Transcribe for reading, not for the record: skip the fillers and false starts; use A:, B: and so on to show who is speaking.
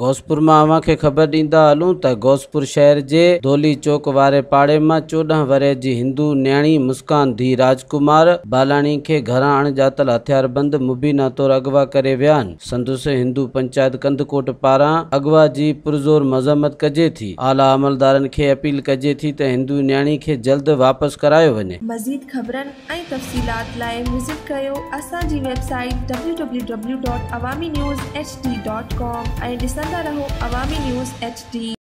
A: घोसपुर में अवां खे ख़बर ॾींदा हलूं त घोसपुर शहर जे धोली चौक वारे पाड़े में 14 वरे जी हिंदू न्याणी मुस्कान धी राजकुमार बालाणी के घर अणजातल हथियारबंद मुबीना तौर अगवा करे विया आहिनि। संदसि हिंदू पंचायत कंदकोट पारां अगवा जी पुरज़ोर मज़म्मत कजे थी। आला अमलदारन खे अपील कजे थी त हिंदू न्याणी खे जल्द वापस करायो वञे।
B: मज़ीद ख़बरन ऐं तफ़सीलात लाइ विज़िट कयो असांजी वेबसाइट www.awamiNewsHD.com ऐं ॾिसंदा रहो अवामी न्यूज़ HD।